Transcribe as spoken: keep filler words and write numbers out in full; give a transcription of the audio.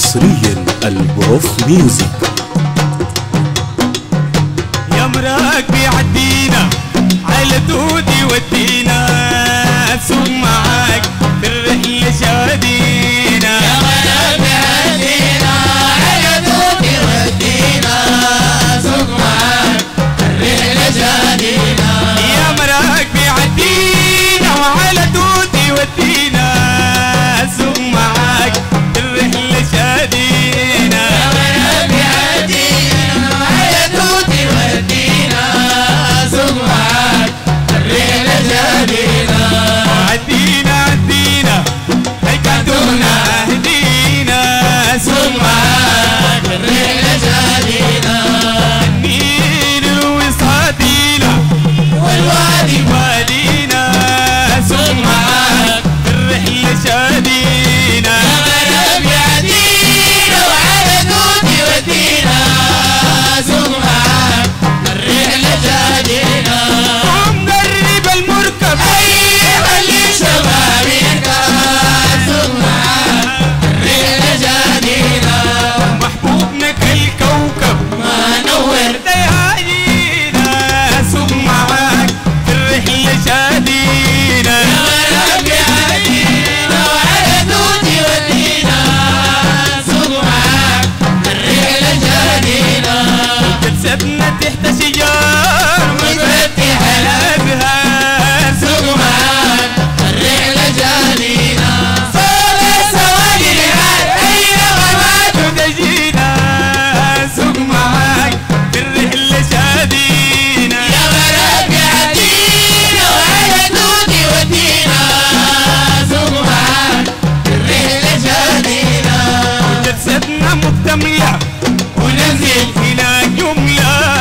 حصريا البروف ميوزك. يا مراك بيعدينا على دودي ودينا سوق معاك في الرحلة شادينا. يا مراك بيعدينا على دودي ودينا سوق معاك في الرحلة شادينا. يا مراك بيعدينا وعلى دودي ودينا سوق معاك في الرحلة شادينا. يا مراك بيعدينا على دودي ودينا سوق معاك في الرحلة شادينا. عدينا عدينا هيكاتونا اهدينا سوق معاك في الرحلة شادينا. النيل الوصادينا والوادي وادينا سوق معاك في الرحلة شادينا. يا مراك بيعدينا وعلى دودي ودينا سوق معاك في الرحلة شادينا. ومقرب المركب أيوة اللي شباب يركب سوق معاك في الرحلة شادينا. محبوبنا كالكوكب ما نور ديالينا سوق معاك في الرحلة شادينا. يا مراك بيعدينا وعلى دودي ودينا سوق معاك في الرحلة شادينا. جلستنا تحت شجار متفتح حلبها سوق معاك في الرحلة شادينا. صوب السواقي العاد أي نغمات تجينا سوق معاك في الرحلة شادينا. يا مراك بيعدينا وعلى دودي ودينا سوق معاك في الرحلة شادينا. جلستنا مكتملة وننزل إلى جملة